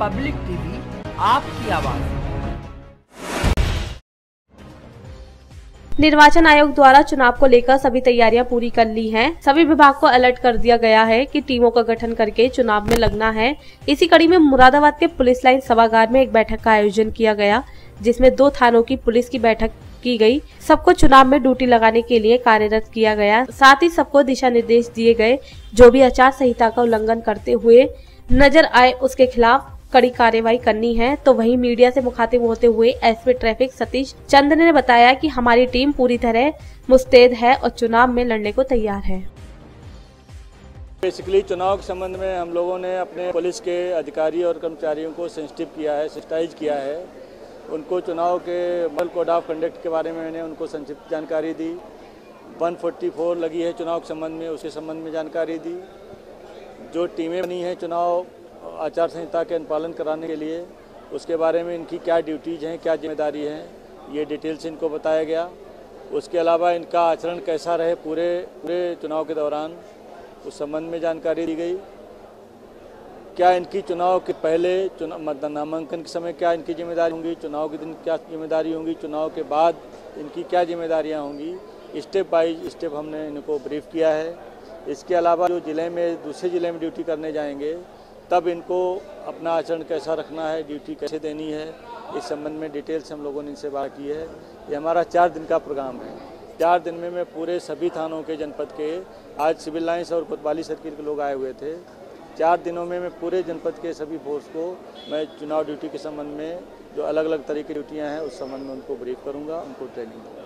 Public TV, आपकी आवाज। निर्वाचन आयोग द्वारा चुनाव को लेकर सभी तैयारियां पूरी कर ली हैं। सभी विभाग को अलर्ट कर दिया गया है कि टीमों का गठन करके चुनाव में लगना है। इसी कड़ी में मुरादाबाद के पुलिस लाइन सभागार में एक बैठक का आयोजन किया गया, जिसमें 2 थानों की पुलिस की बैठक की गई। सबको चुनाव में ड्यूटी लगाने के लिए कार्यरत किया गया। साथ ही सबको दिशा निर्देश दिए गए, जो भी आचार संहिता का उल्लंघन करते हुए नजर आए उसके खिलाफ कड़ी कार्रवाई करनी है। तो वहीं मीडिया से मुखातिब होते हुए एसपी ट्रैफिक सतीश चंद्र ने बताया कि हमारी टीम पूरी तरह मुस्तैद है और चुनाव में लड़ने को तैयार है। बेसिकली चुनाव के संबंध में हम लोगों ने अपने पुलिस के अधिकारी और कर्मचारियों को सेंसिटिव किया है, सेंसिटाइज किया है। उनको चुनाव के मॉडल कोड ऑफ कंडक्ट के बारे में मैंने उनको संक्षिप्त जानकारी दी। 144 लगी है चुनाव के संबंध में, उसके संबंध में जानकारी दी। जो टीमें बनी हैं चुनाव आचार संहिता के अनुपालन कराने के लिए, उसके बारे में इनकी क्या ड्यूटीज़ हैं, क्या जिम्मेदारी हैं, ये डिटेल्स इनको बताया गया। उसके अलावा इनका आचरण कैसा रहे पूरे चुनाव के दौरान, उस संबंध में जानकारी दी गई। क्या इनकी चुनाव के पहले नामांकन के समय क्या इनकी जिम्मेदारी होंगी, चुनाव के दिन क्या जिम्मेदारी होंगी, चुनाव के बाद इनकी क्या जिम्मेदारियां होंगी, स्टेप बाय स्टेप हमने इनको ब्रीफ किया है। इसके अलावा जो ज़िले में दूसरे ज़िले में ड्यूटी करने जाएंगे, तब इनको अपना आचरण कैसा रखना है, ड्यूटी कैसे देनी है, इस संबंध में डिटेल्स हम लोगों ने इनसे बात की है। ये हमारा 4 दिन का प्रोग्राम है। 4 दिन में मैं पूरे सभी थानों के जनपद के, आज सिविल लाइन्स और कोतवाली सर्किल के लोग आए हुए थे। 4 दिनों में मैं पूरे जनपद के सभी फोर्स को मैं चुनाव ड्यूटी के संबंध में जो अलग अलग तरह की ड्यूटियाँ हैं उस संबंध में उनको ब्रीफ करूँगा, उनको ट्रेनिंग दूँगा।